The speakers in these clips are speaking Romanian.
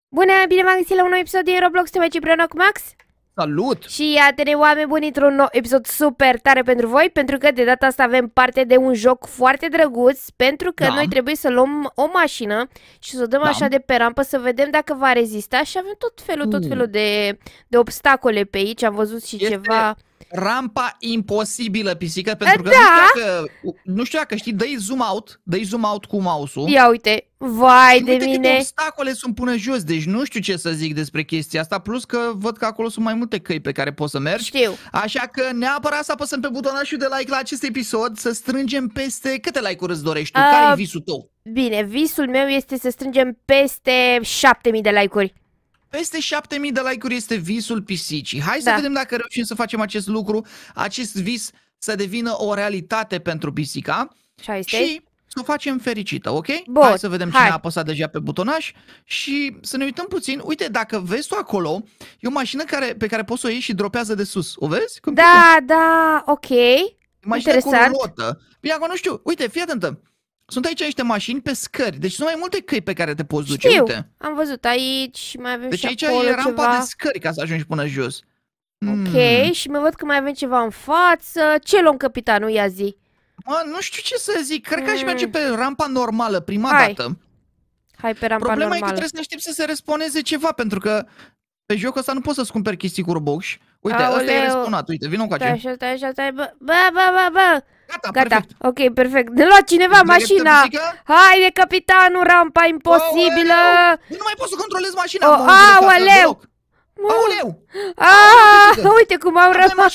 Bună, bine v-am găsit la un nou episod din Roblox, te mai împreună cu Max. Salut! Și iată-ne, oameni buni, într-un nou episod super tare pentru voi, pentru că de data asta avem parte de un joc foarte drăguț, pentru că noi trebuie să luăm o mașină și să o dăm așa de pe rampă să vedem dacă va rezista și avem tot felul de obstacole pe aici, am văzut și ceva... Rampa imposibilă, pisică, pentru că nu știu dacă știi, dă-i zoom out cu mouse-ul. Ia uite, vai de mine. Câte obstacole sunt până jos, deci nu știu ce să zic despre chestia asta, plus că văd că acolo sunt mai multe căi pe care poți să mergi. Știu. Așa că neapărat să apăsăm pe butonașul de like la acest episod, să strângem peste... Câte like-uri îți dorești tu? Care e visul tău? Bine, visul meu este să strângem peste 7000 de like-uri. Peste 7000 de like-uri este visul pisicii. Hai să vedem dacă reușim să facem acest lucru, acest vis să devină o realitate pentru pisica și să o facem fericită, ok? Bun, hai să vedem cine a apăsat deja pe butonaș și să ne uităm puțin. Uite, dacă vezi tu acolo, e o mașină pe care poți să o iei și dropează de sus. O vezi? Da, ok. Interesant. Cu rulotă. Bine, acum nu știu. Uite, fii atentă. Sunt aici niște mașini pe scări, deci sunt mai multe căi pe care te poți duce. Știu, uite. Am văzut aici și mai avem deci și aici acolo e rampa ceva. de scări ca să ajungi până jos. Ok, și mă văd că mai avem ceva în față. Ce luăm, capitanul? Ia zi. Mă, nu știu ce să zic, cred că aș merge pe rampa normală prima dată. Hai pe rampa Problema normală. e că trebuie să aștept să se respawneze ceva, pentru că pe jocul ăsta nu poți să-ți cumperi chestii cu Robux. Uite, ăsta e respawnat, uite, vină încoace. Stai, bă. Gata, perfect. Ok, perfect. Ne lua cineva mașina. Haide, capitanul, rampa imposibilă. Nu mai pot să controlez mașina. Aoleu. Aoleu. Uite cum au rămas.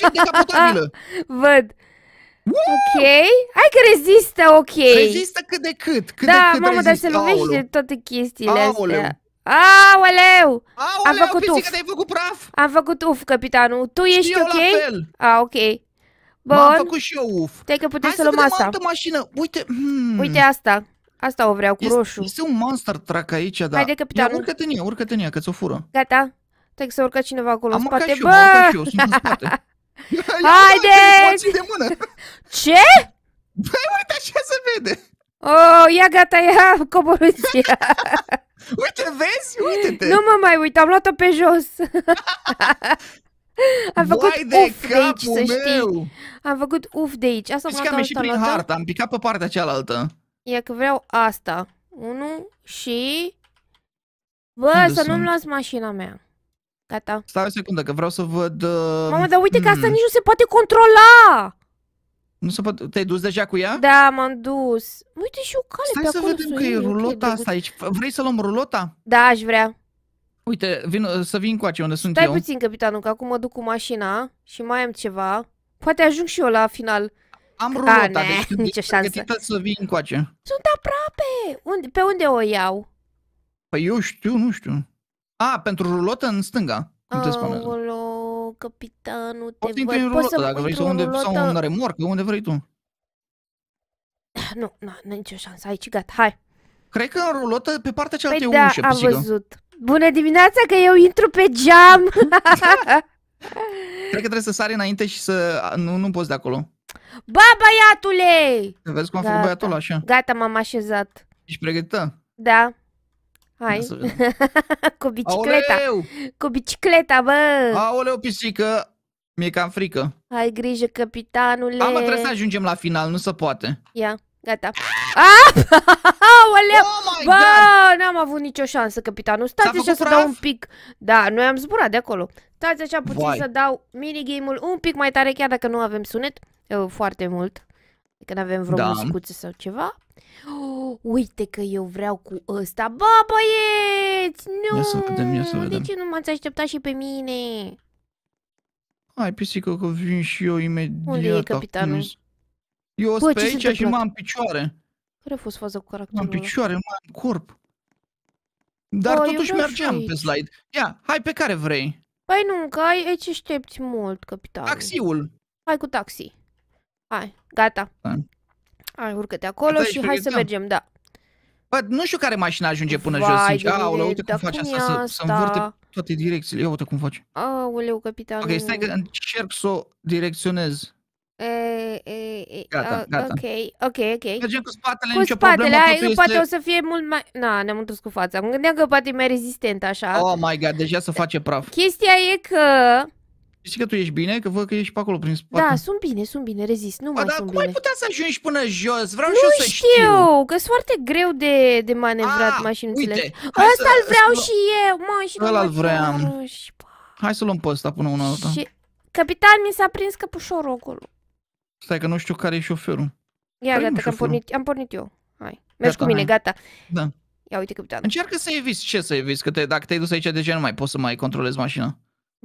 Văd. Ok, hai că rezistă, ok. Rezistă cât de cât. Da, mamă, dar se lovește toate chestiile astea. Aoleu! Am făcut uf. Te-ai făcut praf. Am făcut uf, capitanul. Tu ești ok? Ok. Bun. M-am făcut și eu uf. Stai că putem să luăm asta. Altă mașină. Uite. Uite asta. Asta o vreau cu roșu. Este un monster truck aici, da. Haide, capitanul. Urcă-te în ea, că ți-o fură. Gata. Stai că s-a urcat cineva acolo în spate. Am urcat și eu, sunt în spate. Haide! De mână. Ce? Băi, uite, așa se vede. Oh, ia gata, ia coborâți. Uite, vezi? Uite-te. Nu mă mai uit, am luat-o pe jos. Am făcut uf de aici, să știi. Am făcut uf de aici. Asta am ieșit prin hartă, am picat pe partea cealaltă. Ia că vreau asta. 1 și... Bă, să nu-mi luați mașina mea. Gata. Stai o secundă, că vreau să văd... Mamă, dar uite că asta nici nu se poate controla! Nu se poate... Te-ai dus deja cu ea? Da, m-am dus. Uite și o cale pe acolo. Stai să vedem că e rulota asta aici. Vrei să luăm rulota? Da, aș vrea. Uite, să vin cu unde sunt eu. Stai puțin, capitanul, că acum mă duc cu mașina și mai am ceva. Poate ajung și eu la final. Am rulota, deci nicio șansă. Să vin încoace. Sunt aproape. Pe unde o iau? Păi eu știu, nu știu. Pentru rulotă în stânga. Cum te spune? Aoleu, capitanul, te văd. Poți să dacă vrei sau un remorcă, unde vrei tu. Nu, nicio șansă, aici, gata, hai. Cred că în rulotă, pe partea cealaltă e ușă, am văzut. Bună dimineața, că eu intru pe geam. Cred că trebuie să sari înainte și să... Nu poți de acolo. Bă, băiatule! Vezi cum a făcut băiatul ăla, așa. Gata, m-am așezat. Ești pregătită? Da. Hai. Cu bicicleta. Aoleu! Cu bicicleta, bă! Aoleu, pisică! Mi-e cam frică. Ai grijă, capitanule. Mă, trebuie să ajungem la final, nu se poate. Ia, gata. Aoleu! Bă, n-am avut nicio șansă, capitanul. Stați așa să dau un pic. Da, noi am zburat de acolo. Stați așa puțin să dau minigame-ul un pic mai tare, chiar dacă nu avem sunet. Foarte mult. Că n-avem vreo muzicuță sau ceva. Uite că eu vreau cu ăsta. Bă, băieți! Nu! De ce nu m-ați așteptat și pe mine? Hai, pisică, că vin și eu imediat. Unde e capitanul? Eu sunt pe aici și m-am în picioare. Care a fost faza cu caracterul ăla? În picioare, m-am în corp. Dar totuși mergeam pe slide. Ia, hai, pe care vrei? Păi nu, că aici aștepți mult, capitanul. Taxiul. Hai cu taxi. Hai, gata. Hai, urcă-te acolo și hai să mergem, da. Bă, nu știu care mașină ajunge până jos, sincer. Aoleu, uite cum face asta, să învârte toate direcțiile. Ia uite cum face. Aoleu, capitanul. Ok, stai că încerc să o direcționez. Gata, gata. Ok. Mergem cu spatele, cu nicio spatele, problemă, ai, totul poate este... o să fie mult mai... Na, ne-am întors cu fața. Mă gândeam că poate e mai rezistent așa. Oh my god, deja se face praf. Chestia e că... Știi că tu ești bine? Că văd că ești pe acolo prin spate. Da, sunt bine, rezist, nu mai dar sunt cum bine. ai putea să ajungi până jos? Vreau Nu și eu să știu. că sunt foarte greu de manevrat mașinuțele. Uite, Ăsta îl vreau și eu, mașina ăla-l vreau. iarăși. Hai să luăm pe ăsta până una alta. Și capitan, mi s-a prins căpușorul acolo. Stai că nu știu care e șoferul. Ia, gata, că am pornit eu. Hai, mergi cu mine, gata. Da. Ia uite, capitan. Încearcă să eviți. Ce să eviți? Că dacă te-ai dus aici deja nu mai poți să mai controlezi mașina.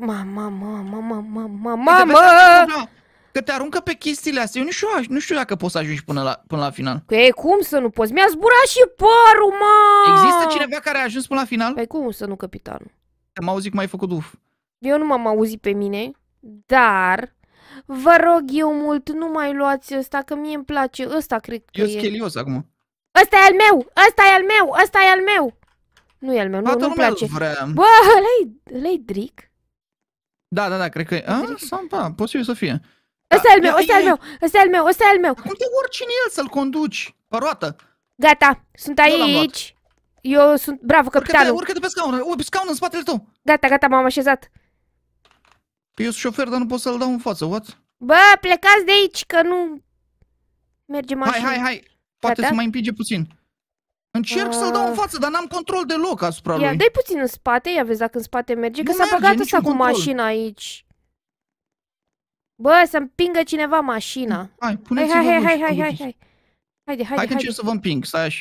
Mamă! Că te aruncă pe chestiile astea. Eu nu știu dacă poți să ajungi până la final. Păi cum să nu poți? Mi-a zburat și părul, mă! Există cineva care a ajuns până la final? Păi cum să nu, capitanul? Am auzit cum ai făcut uf. Eu nu m-am auzit pe mine, dar vă rog eu mult, nu mai luați ăsta, că mie îmi place. Ăsta cred că eu e. Eu schelios acum. Ăsta e al meu! Ăsta e al meu! Ăsta e al meu! Nu e al meu, nu-mi place. Bă, ăla-i Dric? Da, cred că e. Da, posibil să fie. Ăsta e al meu, ăsta e al meu, ăsta e al meu, ăsta e al meu. Cum te urci în el să-l conduci? Pe roată. Gata, sunt aici. Eu sunt, bravo, capitanul. Urcă-te pe scaun, pe scaun în spatele tău. Gata, m-am așezat. Eu sunt șofer, dar nu pot să-l dau în față, what? Bă, plecați de aici, că nu merge mașina. Hai, poate să mai împinge puțin. Încerc să-l dau în față, dar n-am control deloc asupra lui. Ia, dai puțin în spate, ia vezi dacă în spate merge, că s-a băgat ăsta cu mașina aici. Bă, să împingă cineva mașina. Hai, puneți-vă voi. Hai. Haide. Hai că încerc să vă împing, stai așa.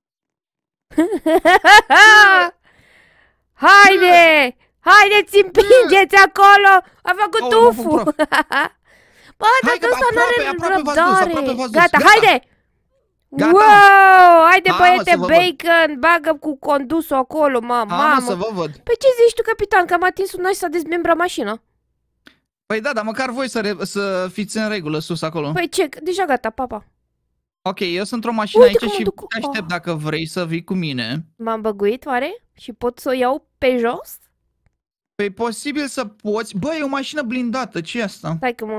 Haideți, împingeți acolo! A făcut ufu! Bă, dar ăsta n-are răbdare! Gata, haide! Wow! Haide, băiete, Bacon! Bagă cu condusul acolo, mamă! să vă văd! Păi ce zici tu, capitan, că am atins un noi să dezmembra mașina? Păi da, dar măcar voi să fiți în regulă sus acolo. Păi ce? Deja gata, papa. Ok, eu sunt într-o mașină aici și te aștept dacă vrei să vii cu mine. M-am băguit, oare? Și pot să o iau pe jos? Păi posibil să poți. Bă, e o mașină blindată, ce e asta? Stai că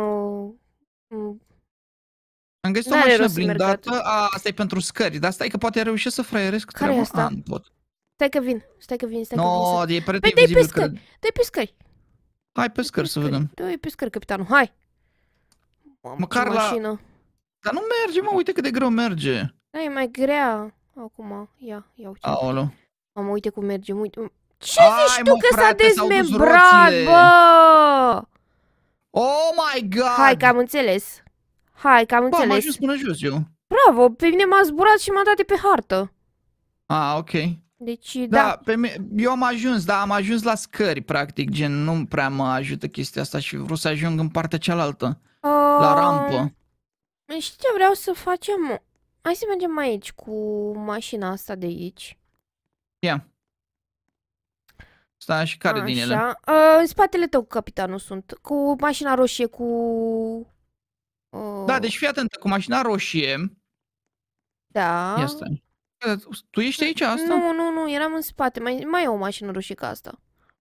am găsit o mașină blindată. Asta e pentru scări, dar stai că poate reușesc să fraieresc treaba. Care e asta? Nu pot. Stai că vin. No, e prea păi vizibil. Dai pe scări. Hai pe scări să vedem. Dai pe scări, capitanul, hai. Măcar la... mașină. Dar nu merge, mă, uite cât de greu merge. Da, e mai grea. Acum, ia uite. Aolo. Mamă, uite cum merge, uite. Ce zici tu că s-a dezmembrat, bă? Oh my god! Hai că am înțeles. Bă, am ajuns până jos eu. Bravo, pe mine m-a zburat și m-a dat de pe hartă. Ok. Deci, da. Eu am ajuns, dar am ajuns la scări, practic, gen, nu prea mă ajută chestia asta și vreau să ajung în partea cealaltă. La rampă. Știi ce vreau să facem? Hai să mergem aici cu mașina asta de aici. Ia. Stai, și care din ele? În spatele tău, capitanul, sunt. Cu mașina roșie, cu... Da, deci fii atentă, cu mașina roșie. Da. Ia stai. Tu ești aici, asta? Nu, eram în spate. Mai e o mașină roșie ca asta.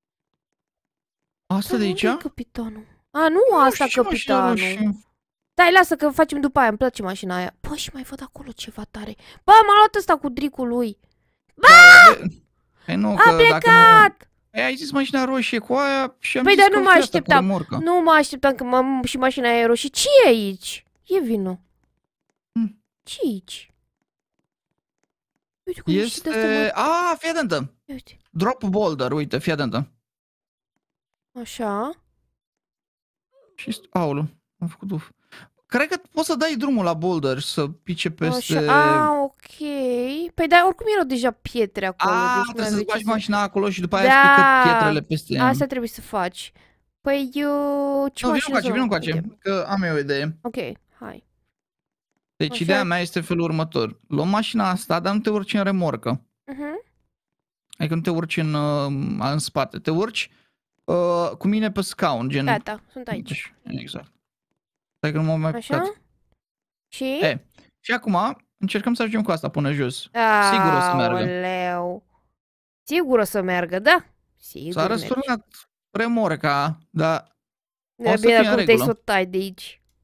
Asta de aici? Capitanul. Nu asta, capitanul. Stai, lasă că facem după aia, îmi place mașina aia. Bă, și mai văd acolo ceva tare. Bă, m-a luat ăsta cu dricul lui. Bă! A plecat! Ai zis mașina roșie cu aia și am zis că nu mă așteptam. Nu mă așteptam că și mașina aia e roșie. Ce e aici? E vino. Ce e aici? Uite cum este... fii atentă. Drop boulder, uite, fii atentă. Așa. Și... Aulu, am făcut uf. Cred că poți să dai drumul la boulder, să pice peste... Ok. Păi da, oricum erau deja pietre acolo. Deci trebuie să-ți bagi mașina acolo și după aia pică pietrele peste ea. Asta trebuie să faci. Păi ce mașină vină încoace, că am eu o idee. Ok, hai. Deci ideea mea este felul următor. Luăm mașina asta, dar nu te urci în remorcă. Adică nu te urci în spate. Te urci cu mine pe scaun, gen... Gata, sunt aici. Exact. Stai că nu m-am mai pucat. Și? Și acum încercăm să ajungem cu asta până jos. Sigur o să meargă. Sigur o să meargă, da? S-a răsturnat remorca, dar o să fie în regulă. Bine, cum te-ai să o tai de aici.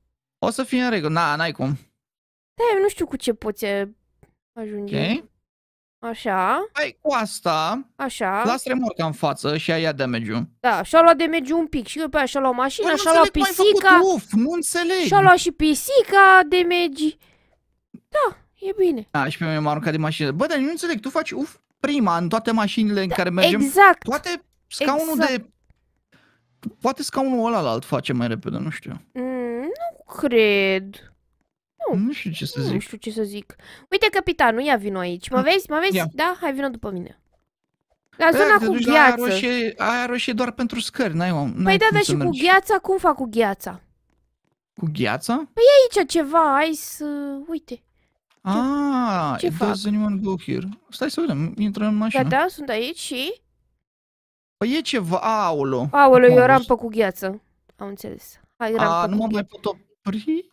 O să fie în regulă. N-ai cum. Da, eu nu știu cu ce poți ajunge. Ok. Așa. Hai cu asta. Așa. Las remorca în față și ia damage-ul. Da, și-a luat damage-ul un pic. Și după aia și-a luat mașina, și-a luat pisica. Nu înțeleg. Și-a luat și pisica damage. Da, e bine. Da, și pe mine m-a aruncat de mașină. Bă, dar nu înțeleg, tu faci prima în toate mașinile în care mergem. Exact. Poate scaunul de... Poate scaunul ălalt face mai repede, nu știu. Nu cred. Nu știu ce să zic. Nu știu ce să zic. Uite, capitanul, ia vino aici. Mă vezi? Mă vezi? Da? Hai, vino după mine. La zona cu gheață. Aia roșie doar pentru scări, n-ai Păi da, dar și cu gheața, cum fac cu gheața? Cu gheața? Păi aici ceva, hai să... Uite. Ce fac? Does anyone go here? Stai să vedem, intră în mașină. Da, sunt aici și... Păi e ceva, aolo. Aolo, e o rampă cu gheață. Am înțeles. Hai, rampă nu mă mai pot opri?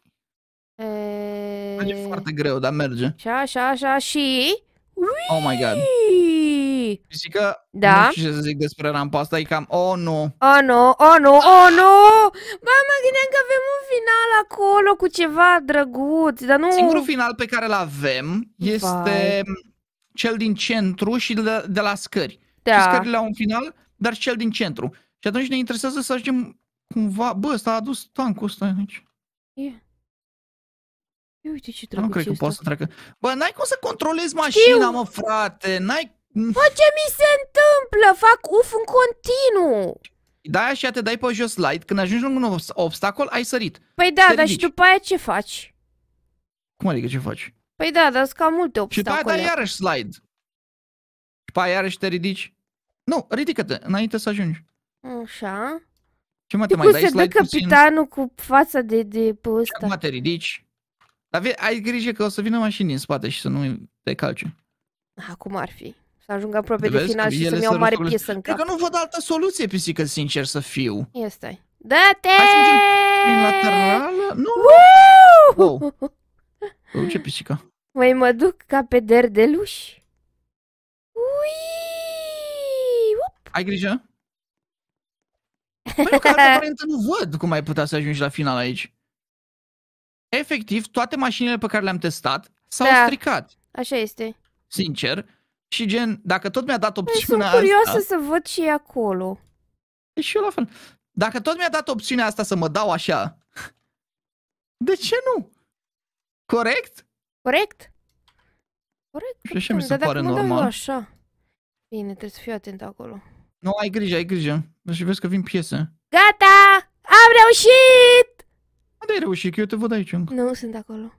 E foarte greu, dar merge. Așa, și... Oh my god. Pisică, da? Nu știu ce să zic despre rampa asta, e cam... Oh, nu. Oh, nu. Bă, mă gândeam că avem un final acolo cu ceva drăguț, dar nu... Singurul final pe care îl avem este cel din centru și de la scări. Da. Și scările au un final, dar și cel din centru. Și atunci ne interesează să ajungem cumva... Bă, ăsta a adus tancul ăsta aici. Uite ce drăguț. Nu cred că poate să treacă. Bă, n-ai cum să controlezi mașina, mă, frate. N-ai... Bă, ce mi se întâmplă? Fac uf în continuu. Da, așa te dai pe jos slide. Când ajungi lângă un obstacol, ai sărit. Păi da, dar și după aia ce faci? Cum adică ce faci? Păi da, dar sunt cam multe obstacole. Și după aia dai iarăși slide. Și după aia iarăși te ridici. Nu, ridică-te, înainte să ajungi. Așa. Ce mă, te mai dai slide puțin? Capitanul cu fața de pe ăsta. Și acum te ridici. Dar ai grijă că o să vină mașini în spate și să nu te calce. Cum ar fi? Să ajung aproape de final și să-mi iau o mare piesă în cap. Cred că nu văd altă soluție, pisică, sincer să fiu. Ia stai. Dă-te! Hai să mergem prin laterală. Nu! Wow! Ce pisică? Măi, mă duc ca pe derdeluș. Ai grijă? Păi nu, că aparent nu văd cum ai putea să ajungi la final aici. Efectiv, toate mașinile pe care le-am testat s-au stricat. Așa este. Sincer. Și gen, dacă tot mi-a dat opțiunea asta... Sunt curioasă să văd ce e acolo. E și eu la fel. Dacă tot mi-a dat opțiunea asta să mă dau așa, de ce nu? Corect? Corect. Și așa mi se pare normal. Așa. Bine, trebuie să fiu atent acolo. Nu, ai grijă. Și vezi că vin piese. Gata! Am reușit! Unde ai reușit? Că eu te văd aici încă. Nu, sunt acolo.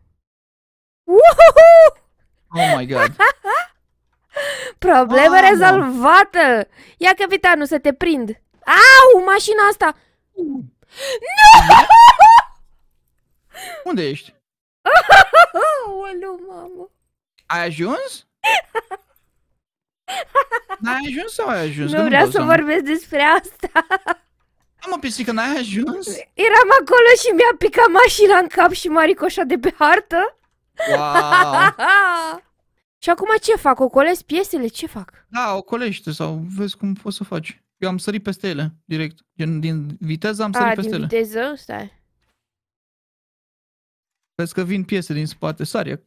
Oh my god. Problemă rezolvată! Ia, capitanul, să te prind. Au, mașina asta! Nu! Unde ești? Aoleu, mamă! Ai ajuns? N-ai ajuns sau ai ajuns? Nu vreau să vorbesc despre asta. Mă, pisică, n-ai ajuns? Eram acolo și mi-a picat mașina în cap și m-a ricoșat de pe hartă. Wow! Și acum ce fac? Ocolesc piesele? Ce fac? Da, ocolește sau vezi cum poți să faci. Eu am sărit peste ele, direct. Din viteză am sărit peste ele. Din viteză? Stai. Vezi că vin piese din spate, sari.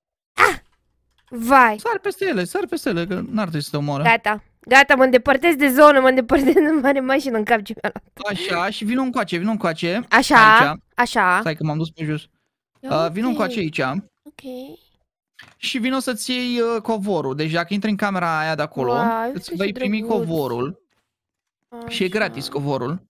Vai! Sari peste ele, că n-ar trebui să te omoară. Gata, mă îndepărtez de zonă, mă îndepărtez de mare mașină în cap ce mi-a luat. Așa, și vino încoace. Așa. Stai că m-am dus pe jos. Vino încoace aici. Ok. Și vino să-ți iei covorul. Deci dacă intri în camera aia de acolo, îți vei primi covorul. Și e gratis covorul.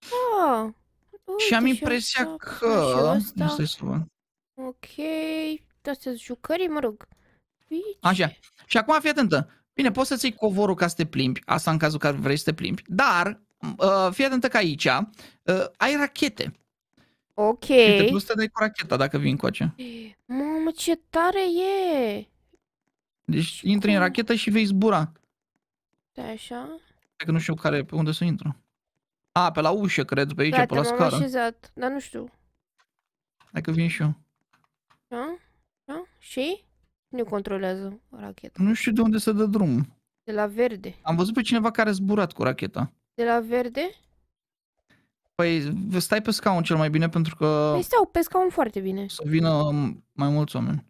Și am impresia că... Ok, astea-s jucării, mă rog. Așa, și acum fii atentă. Bine, poți să-ți iei covorul ca să te plimbi, asta în cazul că vrei să te plimbi, dar fii atentă că aici ai rachete. Ok. Și te poți să te dai cu racheta dacă vii încoace. Mamă, ce tare e! Deci intri în rachetă și vei zbura. Da, așa? Că nu știu pe unde să intru. Pe la ușă, cred, pe aici, gata, pe la scară. m-am așezat, dar nu știu. Hai că vin și eu. Da? Și? Nu controlează racheta. Nu știu de unde să dă drum. De la verde. Am văzut pe cineva care a zburat cu racheta. De la verde? Păi stai pe scaun cel mai bine pentru că... Păi stau pe scaun foarte bine. Să vină mai mulți oameni.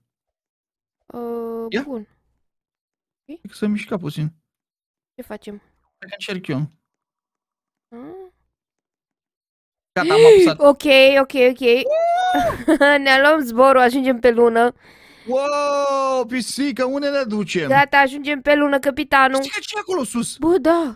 Bun. Să mișca puțin. Ce facem? Hai că încerc eu. Gata, am apăsat. Ok. Ne luăm zborul, ajungem pe lună. Wow, pisică, unde ne ducem? Gata, ajungem pe lună, capitanul. Pisică, ce e acolo sus? Bă, da.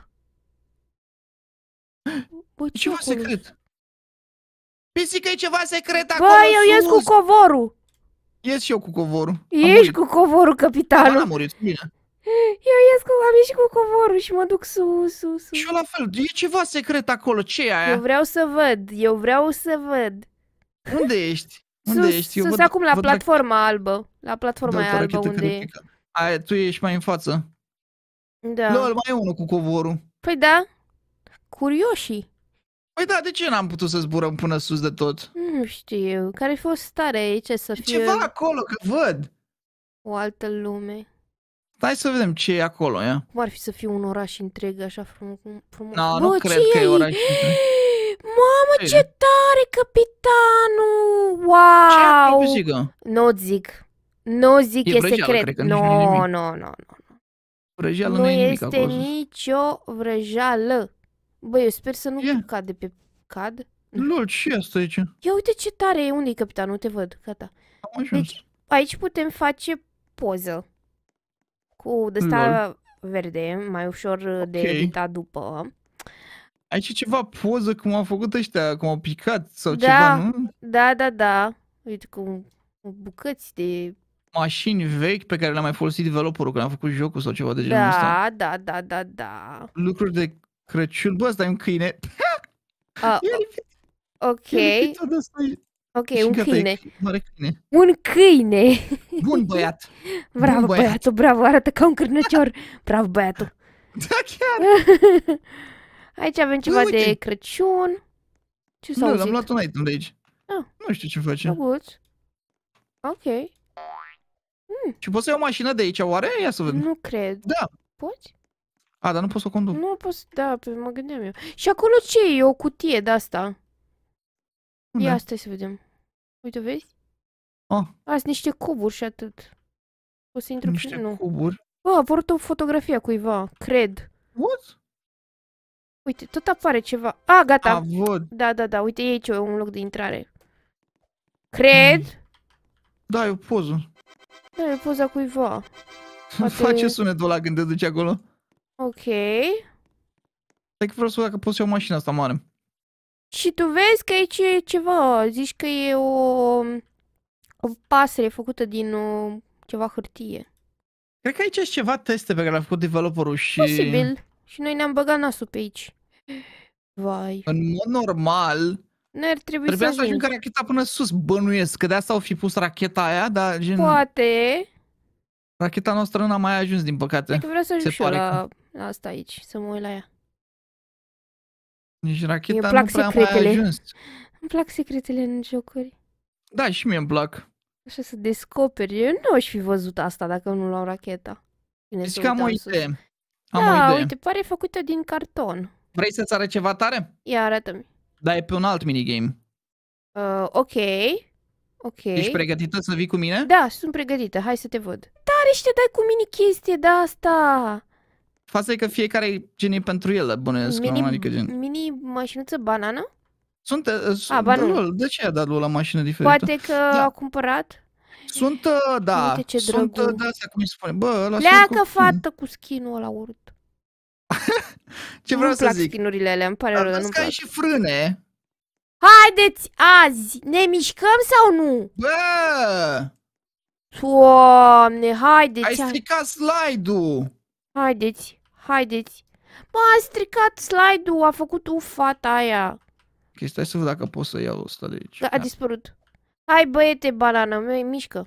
Bă, E ceva secret. Pisică, e ceva secret acolo. Bă, eu ies cu covorul. Ies și eu cu covorul. Ești cu covorul, capitanul. Am murit, bine. Am ieșit cu covorul și mă duc sus. Și eu la fel, e ceva secret acolo, ce e aia? Eu vreau să văd. Unde ești? Sus acum la platforma albă. La platforma aia albă unde e. Aia, tu ești mai în față. Da. Lol, mai e unul cu covorul. Păi da, curioșii. Păi da, de ce n-am putut să zburăm până sus de tot? Nu știu, care-a fost starea aici să fie... ceva acolo, că văd. O altă lume. Hai să vedem ce e acolo, ia. Cum ar fi să fie un oraș întreg așa frumos? No, nu cred că e oraș întreg. Mamă, ce tare, capitanul! Wow! Ce e pisică? Nu zic, e vrăjeală, secret. Cred că nu. Vrăjeală nu e nimic acolo. Nu este nicio vrăjeală. Băi, eu sper să nu cade pe... Cad? Lol, ce e asta aici? Ia uite ce tare e, unde-i capitanul? Nu te văd, gata. Deci, aici putem face poză. Cu ăsta verde, mai ușor de editat după. Aici e ceva poză cum au făcut ăștia, cum au picat sau ceva, nu? Da. Uite, cu bucăți de... Mașini vechi pe care le-a mai folosit developerul când a făcut jocul sau ceva de genul ăsta. Da. Lucruri de Crăciun. Bă, ăsta e un câine. Ok, un câine. Un câine. Bun băiat. Bravo, băiatul, bravo, arată ca un cârnăcior. Bravo, băiatul. Da, chiar. Aici avem ceva de Crăciun. Ce s-a auzit? Am luat un item de aici. Nu știu ce face. Ok. Și poți să iei o mașină de aici, oare? Ia să vedem. Nu cred. Da. Poți? Dar nu pot să o conduc. Nu poți, da, mă gândeam eu. Și acolo ce e? E o cutie de-asta. Ia, stai să vedem. Uite, vezi? Azi niște cuburi și atât. O să intru niște cuburi? Bă, a apărut o fotografie a cuiva, cred. What? Uite, tot apare ceva. Gata. Văd. Da, uite, e aici un loc de intrare. Cred. Da, e o poză. Da, e poza cuiva. Face sunetul ăla când te duci acolo. Ok. Stai că vreau să văd dacă pot să iau mașina asta mare. Și tu vezi că aici e ceva, zici că e o pasăre făcută din ceva hârtie. Cred că aici sunt ceva teste pe care le-a făcut developerul și... Posibil. Și noi ne-am băgat nasul pe aici. Vai. În mod normal... Trebuia să ajungă racheta până sus, bănuiesc, că de asta au fi pus racheta aia, dar gen... Poate. Racheta noastră n-a mai ajuns, din păcate. Cred că vreau să ajung și eu la asta aici, să mă uit la ea. Nici racheta nu prea mai a ajuns. Îmi plac secretele în jocuri. Da, și mie îmi plac. Așa să descoperi. Eu nu aș fi văzut asta dacă nu luau racheta. Deci că am o idee. Uite, pare făcută din carton. Vrei să-ți arăt ceva tare? Ia, arată-mi. Da, e pe un alt minigame. Ok. Ești pregătită să vii cu mine? Da, sunt pregătită. Hai să te văd. Tare și te dai cu mini chestie de asta. Fața e că fiecare gen e pentru ele, bănuiesc. Mini mașinuță banană? De ce a dat lui la mașină diferită? Poate că a cumpărat? Sunt, da. Uite ce drăguț. De astea, cum îi spune. Bă, pleacă, fată, cu skin-ul ăla urât. Ce vreau să zic? Nu-mi plac skin-urile alea, îmi pare rău, dar nu-mi plac. și frâne. Haideți azi! Ne mișcăm sau nu? Bă! Doamne, haideți! Ai stricat slide-ul! Haideți! Bă, a stricat slide-ul, a făcut fata aia. Ok, stai să văd dacă pot să iau ăsta de aici. Da, a dispărut. Hai, băiete, banană, mișcă.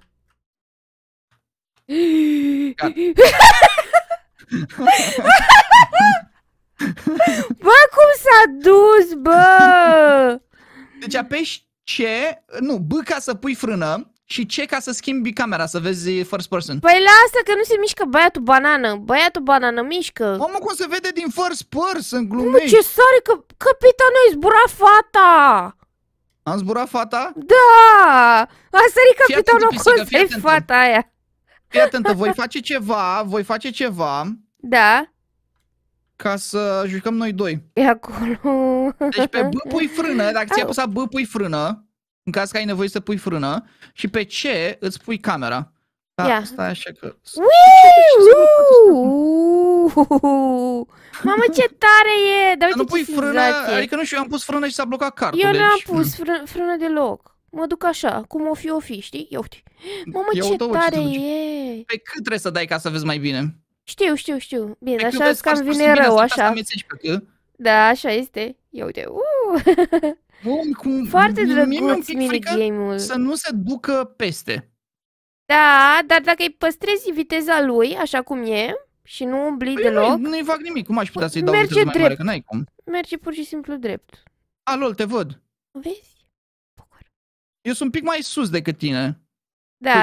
Bă, cum s-a dus, bă! Deci apeși C, B ca să pui frână și ce ca să schimbi camera, să vezi first person. Păi lasă că nu se mișcă băiatul banană. Băiatul banană mișcă. Mamă, cum se vede din first person, glumești? Mă, ce sare că capitanul îi zbura fata. Am zburat fata? Da! A sărit capitanul acolo să-i fata aia. Fii atentă, voi face ceva. Da. Ca să jucăm noi doi. E acolo. Deci pe B pui frână, dacă ți-ai apăsat B pui frână, în caz că ai nevoie să pui frână, și pe C îți pui camera. Da, stai așa că... Mamă, ce tare e! Dar uite nu pui ce frână, senzație. Adică nu știu, eu am pus frână și s-a blocat cartul. Eu n-am pus frână deloc. Mă duc așa, cum o fi, știi? Ia uite. Mamă, ce tare e! Pe cât trebuie să dai ca să vezi mai bine? Știu. Bine, așa cam vine rău, așa. Da, așa este. Ia uite. Foarte drăguț minigame-ul. Să nu se ducă peste. Da, dar dacă îi păstrezi viteza lui, așa cum e, și nu umbli deloc... Nu-i fac nimic, cum aș putea să-i dau viteză mai mare, că n-ai cum. Merge pur și simplu drept. Lol, te văd. Vezi? Eu sunt un pic mai sus decât tine. Da.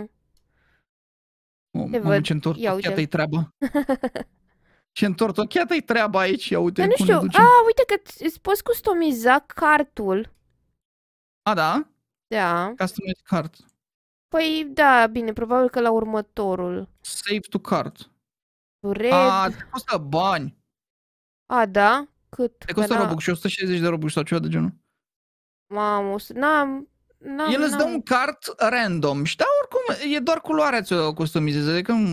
Te văd. Ce întortocheată-i treaba. Ce întortocheată-i treaba aici, ia uite cum ne ducem. Uite că îți poți customiza cartul. Da? Da. Customize cart. Păi da, bine, probabil că la următorul. Save to cart. Red. Te costă bani. Da? Cât? Te costă Robux și 160 de Robux sau ceva de genul. Mamă, El îți dă un cart random și oricum e doar culoarea ți-o customizezi, adică nu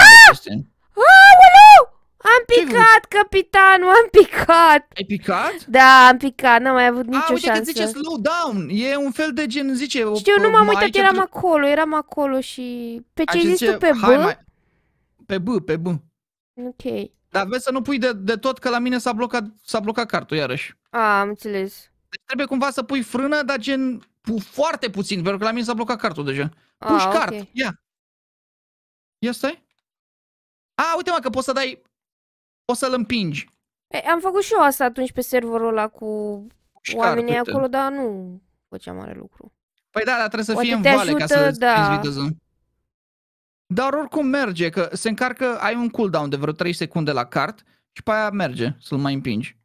am picat, capitanul, am picat! Ai picat? Da, am picat, n-am mai avut nicio șansă. Uite că zice slow down, e un fel de gen, zice... Știu, nu m-am uitat, eram acolo și... Pe ce zici tu, pe B? Pe B. Ok. Dar vezi să nu pui de tot, că la mine s-a blocat cartul iarăși. Am înțeles. Deci trebuie cumva să pui frână, dar gen foarte puțin, pentru că la mine s-a blocat cartul deja. Puși cart, ia stai. Uite mă, că poți să dai... Poți să-l împingi. Am făcut și eu asta atunci pe serverul ăla cu oamenii acolo, dar nu făceam mare lucru. Păi dar trebuie să fie în vale ca să împingi viteză. Dar oricum merge, că se încarcă, ai un cooldown de vreo 3 secunde la cart și pe aia merge să-l mai împingi.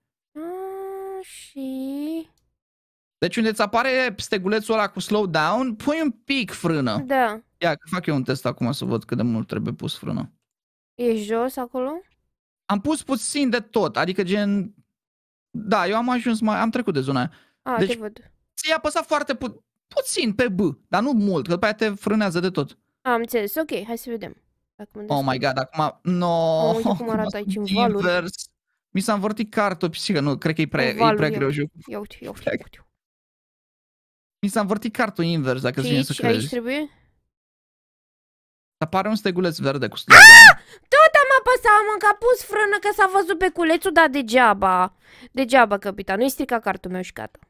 Și... Deci unde îți apare stegulețul ăla cu slowdown, pui un pic frână. Da. Ia, că fac eu un test acum să văd cât de mult trebuie pus frână. E jos acolo? Am pus puțin de tot, adică gen... Da, eu am ajuns am trecut de zona aia. Deci, te văd. Ți-ai apăsat foarte puțin pe B, dar nu mult, că după aia te frânează de tot. Am înțeles, ok, hai să vedem. Oh my god, acum... Uite cum arată aici în valuri. Mi s-a învârtit cartul, pisică, nu, cred că e prea greu jocul. Ia uite. Mi s-a învârtit cartul invers, dacă îți vine să crezi. Aici trebuie? Apare un steguleț verde cu slowdown. Tot am apăsat, mă, că a pus frână, că s-a văzut pe culețul, dar degeaba. Degeaba, capitan, nu-i strica cartul meu și gata.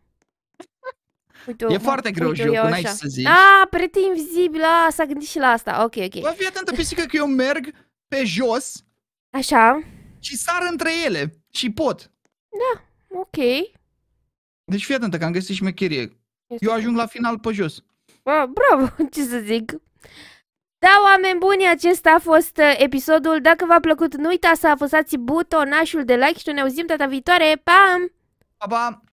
E foarte greu jocul, n-ai ce să zici. perete invizibilă, s-a gândit și la asta, ok. Bă, fii atentă, pisică, că eu merg pe jos. Așa. Și sar între ele și pot. Da, ok. Deci fii atentă, că am găsit șmecherie. Eu ajung la final pe jos. Bravo, ce să zic. Da, oameni buni, acesta a fost episodul. Dacă v-a plăcut, nu uitați să apăsați butonașul de like și ne auzim data viitoare. Pa! Pa, pa!